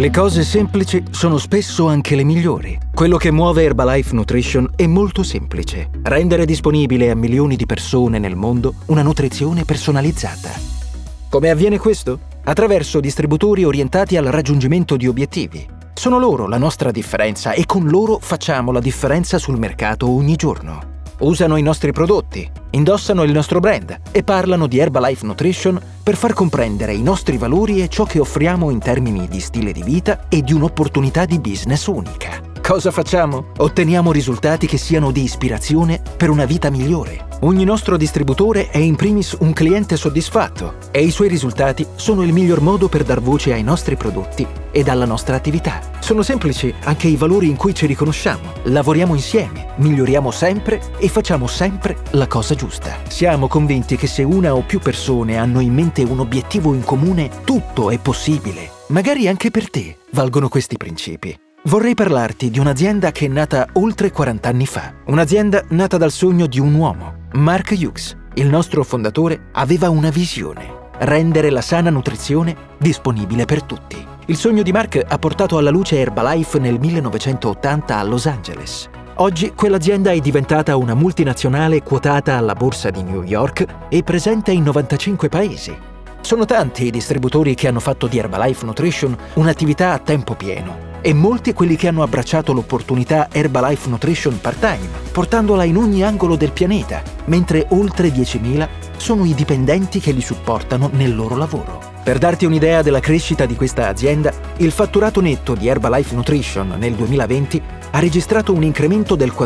Le cose semplici sono spesso anche le migliori. Quello che muove Herbalife Nutrition è molto semplice: rendere disponibile a milioni di persone nel mondo una nutrizione personalizzata. Come avviene questo? Attraverso distributori orientati al raggiungimento di obiettivi. Sono loro la nostra differenza e con loro facciamo la differenza sul mercato ogni giorno. Usano i nostri prodotti, indossano il nostro brand e parlano di Herbalife Nutrition per far comprendere i nostri valori e ciò che offriamo in termini di stile di vita e di un'opportunità di business unica. Cosa facciamo? Otteniamo risultati che siano di ispirazione per una vita migliore. Ogni nostro distributore è in primis un cliente soddisfatto e i suoi risultati sono il miglior modo per dar voce ai nostri prodotti ed alla nostra attività. Sono semplici anche i valori in cui ci riconosciamo. Lavoriamo insieme, miglioriamo sempre e facciamo sempre la cosa giusta. Siamo convinti che se una o più persone hanno in mente un obiettivo in comune, tutto è possibile. Magari anche per te valgono questi principi. Vorrei parlarti di un'azienda che è nata oltre 40 anni fa. Un'azienda nata dal sogno di un uomo, Mark Hughes. Il nostro fondatore aveva una visione: rendere la sana nutrizione disponibile per tutti. Il sogno di Mark ha portato alla luce Herbalife nel 1980 a Los Angeles. Oggi quell'azienda è diventata una multinazionale quotata alla borsa di New York e presente in 95 paesi. Sono tanti i distributori che hanno fatto di Herbalife Nutrition un'attività a tempo pieno e molti quelli che hanno abbracciato l'opportunità Herbalife Nutrition part-time, portandola in ogni angolo del pianeta, mentre oltre 10.000 sono i dipendenti che li supportano nel loro lavoro. Per darti un'idea della crescita di questa azienda, il fatturato netto di Herbalife Nutrition nel 2020 ha registrato un incremento del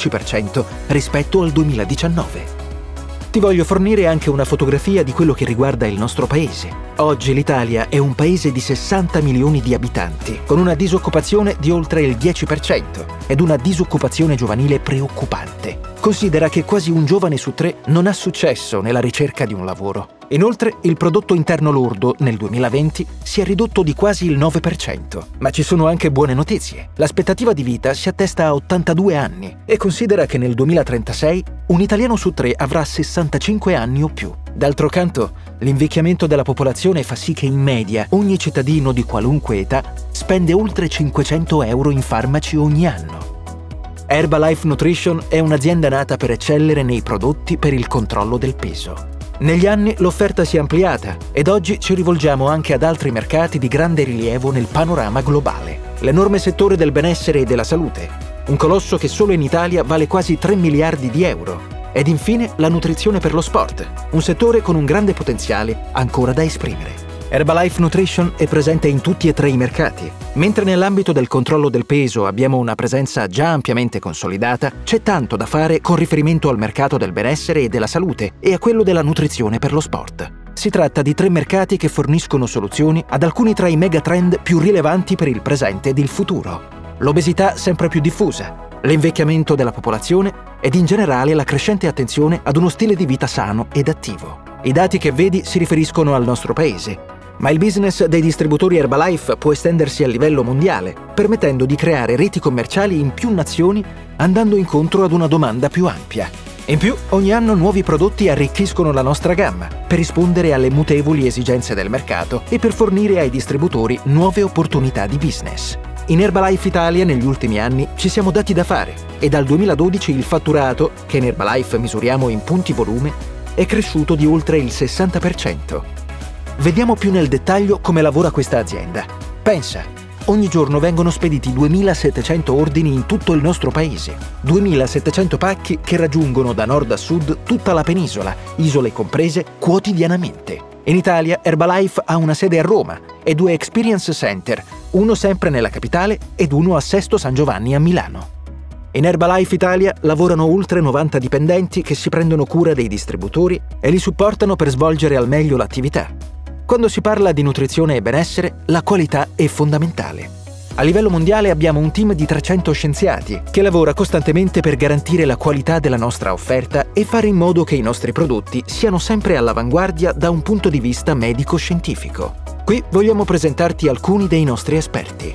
14% rispetto al 2019. Ti voglio fornire anche una fotografia di quello che riguarda il nostro paese. Oggi l'Italia è un paese di 60 milioni di abitanti, con una disoccupazione di oltre il 10% ed una disoccupazione giovanile preoccupante. Considera che quasi un giovane su 3 non ha successo nella ricerca di un lavoro. Inoltre, il prodotto interno lordo nel 2020 si è ridotto di quasi il 9%. Ma ci sono anche buone notizie. L'aspettativa di vita si attesta a 82 anni e considera che nel 2036 un italiano su 3 avrà 65 anni o più. D'altro canto, l'invecchiamento della popolazione fa sì che in media ogni cittadino di qualunque età spende oltre 500 euro in farmaci ogni anno. Herbalife Nutrition è un'azienda nata per eccellere nei prodotti per il controllo del peso. Negli anni l'offerta si è ampliata ed oggi ci rivolgiamo anche ad altri mercati di grande rilievo nel panorama globale. L'enorme settore del benessere e della salute, un colosso che solo in Italia vale quasi 3 miliardi di euro. Ed infine la nutrizione per lo sport, un settore con un grande potenziale ancora da esprimere. Herbalife Nutrition è presente in tutti e 3 i mercati. Mentre nell'ambito del controllo del peso abbiamo una presenza già ampiamente consolidata, c'è tanto da fare con riferimento al mercato del benessere e della salute e a quello della nutrizione per lo sport. Si tratta di 3 mercati che forniscono soluzioni ad alcuni tra i megatrend più rilevanti per il presente ed il futuro. L'obesità sempre più diffusa, l'invecchiamento della popolazione ed in generale la crescente attenzione ad uno stile di vita sano ed attivo. I dati che vedi si riferiscono al nostro paese, ma il business dei distributori Herbalife può estendersi a livello mondiale, permettendo di creare reti commerciali in più nazioni, andando incontro ad una domanda più ampia. In più, ogni anno nuovi prodotti arricchiscono la nostra gamma per rispondere alle mutevoli esigenze del mercato e per fornire ai distributori nuove opportunità di business. In Herbalife Italia negli ultimi anni ci siamo dati da fare e dal 2012 il fatturato, che in Herbalife misuriamo in punti volume, è cresciuto di oltre il 60%. Vediamo più nel dettaglio come lavora questa azienda. Pensa, ogni giorno vengono spediti 2.700 ordini in tutto il nostro paese, 2.700 pacchi che raggiungono da nord a sud tutta la penisola, isole comprese, quotidianamente. In Italia Herbalife ha una sede a Roma e 2 experience center, uno sempre nella capitale ed uno a Sesto San Giovanni a Milano. In Herbalife Italia lavorano oltre 90 dipendenti che si prendono cura dei distributori e li supportano per svolgere al meglio l'attività. Quando si parla di nutrizione e benessere, la qualità è fondamentale. A livello mondiale abbiamo un team di 300 scienziati che lavora costantemente per garantire la qualità della nostra offerta e fare in modo che i nostri prodotti siano sempre all'avanguardia da un punto di vista medico-scientifico. Qui vogliamo presentarti alcuni dei nostri esperti.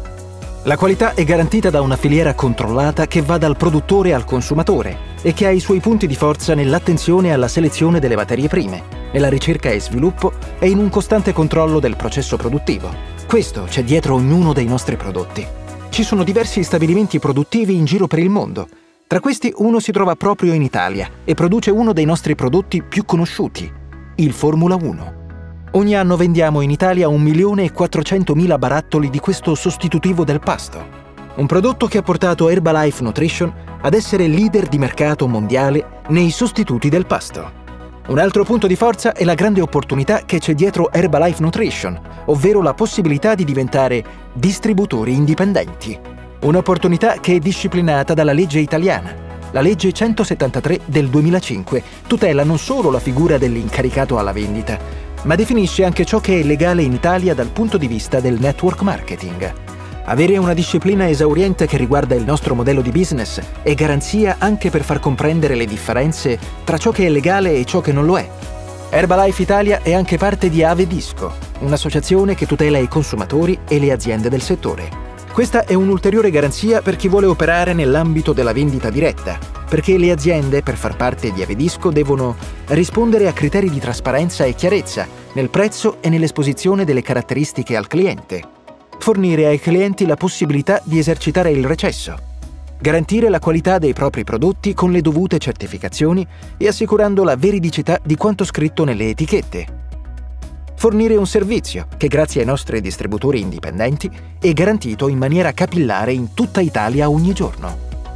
La qualità è garantita da una filiera controllata che va dal produttore al consumatore e che ha i suoi punti di forza nell'attenzione alla selezione delle materie prime, nella ricerca e sviluppo e in un costante controllo del processo produttivo. Questo c'è dietro ognuno dei nostri prodotti. Ci sono diversi stabilimenti produttivi in giro per il mondo. Tra questi uno si trova proprio in Italia e produce uno dei nostri prodotti più conosciuti, il Formula 1. Ogni anno vendiamo in Italia 1.400.000 barattoli di questo sostitutivo del pasto. Un prodotto che ha portato Herbalife Nutrition ad essere leader di mercato mondiale nei sostituti del pasto. Un altro punto di forza è la grande opportunità che c'è dietro Herbalife Nutrition, ovvero la possibilità di diventare distributori indipendenti. Un'opportunità che è disciplinata dalla legge italiana. La legge 173 del 2005 tutela non solo la figura dell'incaricato alla vendita, ma definisce anche ciò che è legale in Italia dal punto di vista del network marketing. Avere una disciplina esauriente che riguarda il nostro modello di business è garanzia anche per far comprendere le differenze tra ciò che è legale e ciò che non lo è. Herbalife Italia è anche parte di Avedisco, un'associazione che tutela i consumatori e le aziende del settore. Questa è un'ulteriore garanzia per chi vuole operare nell'ambito della vendita diretta, perché le aziende, per far parte di Avedisco, devono rispondere a criteri di trasparenza e chiarezza nel prezzo e nell'esposizione delle caratteristiche al cliente. Fornire ai clienti la possibilità di esercitare il recesso. Garantire la qualità dei propri prodotti con le dovute certificazioni e assicurando la veridicità di quanto scritto nelle etichette. Fornire un servizio che, grazie ai nostri distributori indipendenti, è garantito in maniera capillare in tutta Italia ogni giorno.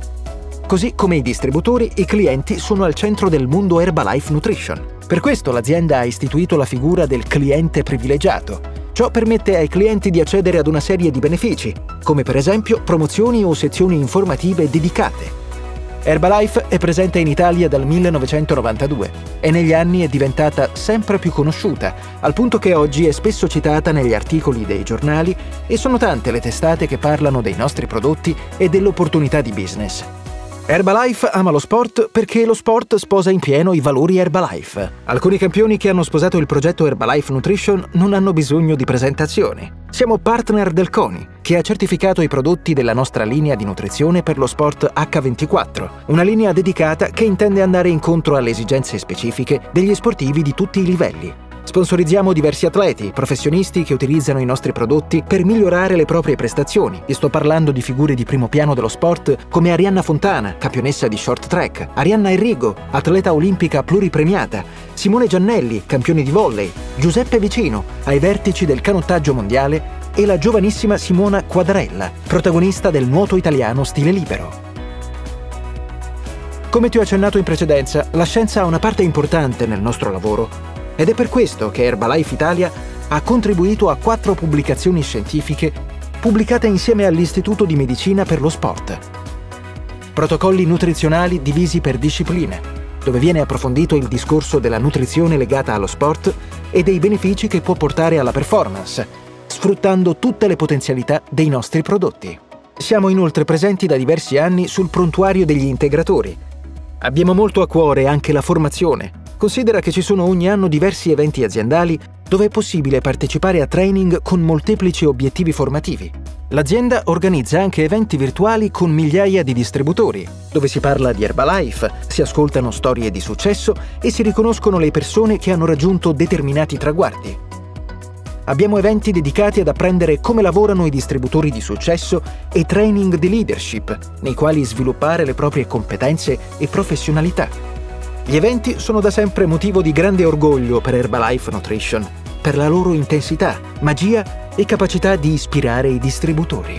Così come i distributori, i clienti sono al centro del mondo Herbalife Nutrition. Per questo l'azienda ha istituito la figura del cliente privilegiato. Ciò permette ai clienti di accedere ad una serie di benefici, come per esempio promozioni o sezioni informative dedicate. Herbalife è presente in Italia dal 1992 e negli anni è diventata sempre più conosciuta, al punto che oggi è spesso citata negli articoli dei giornali e sono tante le testate che parlano dei nostri prodotti e dell'opportunità di business. Herbalife ama lo sport perché lo sport sposa in pieno i valori Herbalife. Alcuni campioni che hanno sposato il progetto Herbalife Nutrition non hanno bisogno di presentazioni. Siamo partner del CONI, che ha certificato i prodotti della nostra linea di nutrizione per lo sport H24, una linea dedicata che intende andare incontro alle esigenze specifiche degli sportivi di tutti i livelli. Sponsorizziamo diversi atleti, professionisti che utilizzano i nostri prodotti per migliorare le proprie prestazioni. Vi sto parlando di figure di primo piano dello sport come Arianna Fontana, campionessa di short track, Arianna Enrigo, atleta olimpica pluripremiata, Simone Giannelli, campione di volley, Giuseppe Vicino, ai vertici del canottaggio mondiale, e la giovanissima Simona Quadarella, protagonista del nuoto italiano stile libero. Come ti ho accennato in precedenza, la scienza ha una parte importante nel nostro lavoro. Ed è per questo che Herbalife Italia ha contribuito a 4 pubblicazioni scientifiche pubblicate insieme all'Istituto di Medicina per lo Sport. Protocolli nutrizionali divisi per discipline, dove viene approfondito il discorso della nutrizione legata allo sport e dei benefici che può portare alla performance, sfruttando tutte le potenzialità dei nostri prodotti. Siamo inoltre presenti da diversi anni sul prontuario degli integratori. Abbiamo molto a cuore anche la formazione. Considera che ci sono ogni anno diversi eventi aziendali dove è possibile partecipare a training con molteplici obiettivi formativi. L'azienda organizza anche eventi virtuali con migliaia di distributori, dove si parla di Herbalife, si ascoltano storie di successo e si riconoscono le persone che hanno raggiunto determinati traguardi. Abbiamo eventi dedicati ad apprendere come lavorano i distributori di successo e training di leadership, nei quali sviluppare le proprie competenze e professionalità. Gli eventi sono da sempre motivo di grande orgoglio per Herbalife Nutrition, per la loro intensità, magia e capacità di ispirare i distributori.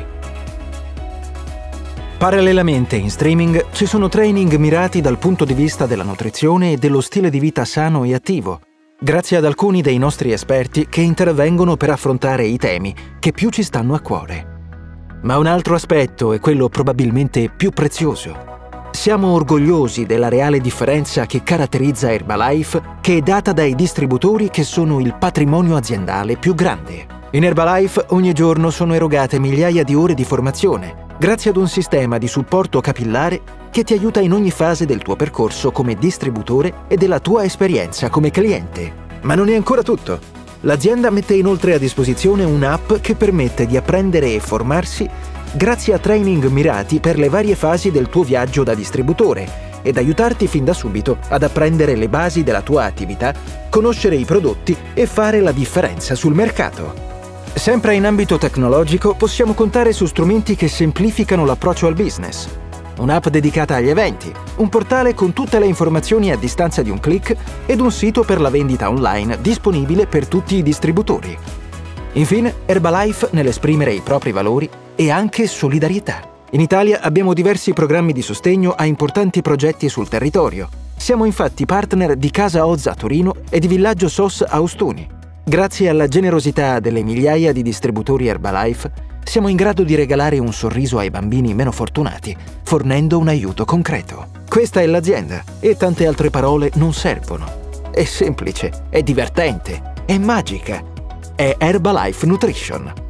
Parallelamente in streaming ci sono training mirati dal punto di vista della nutrizione e dello stile di vita sano e attivo, grazie ad alcuni dei nostri esperti che intervengono per affrontare i temi che più ci stanno a cuore. Ma un altro aspetto è quello probabilmente più prezioso. Siamo orgogliosi della reale differenza che caratterizza Herbalife, che è data dai distributori che sono il patrimonio aziendale più grande. In Herbalife ogni giorno sono erogate migliaia di ore di formazione, grazie ad un sistema di supporto capillare che ti aiuta in ogni fase del tuo percorso come distributore e della tua esperienza come cliente. Ma non è ancora tutto. L'azienda mette inoltre a disposizione un'app che permette di apprendere e formarsi grazie a training mirati per le varie fasi del tuo viaggio da distributore ed aiutarti fin da subito ad apprendere le basi della tua attività, conoscere i prodotti e fare la differenza sul mercato. Sempre in ambito tecnologico possiamo contare su strumenti che semplificano l'approccio al business. Un'app dedicata agli eventi, un portale con tutte le informazioni a distanza di un click ed un sito per la vendita online disponibile per tutti i distributori. Infine, Herbalife nell'esprimere i propri valori e anche solidarietà. In Italia abbiamo diversi programmi di sostegno a importanti progetti sul territorio. Siamo infatti partner di Casa Oz a Torino e di Villaggio SOS a Ostuni. Grazie alla generosità delle migliaia di distributori Herbalife, siamo in grado di regalare un sorriso ai bambini meno fortunati, fornendo un aiuto concreto. Questa è l'azienda e tante altre parole non servono. È semplice, è divertente, è magica. È Herbalife Nutrition.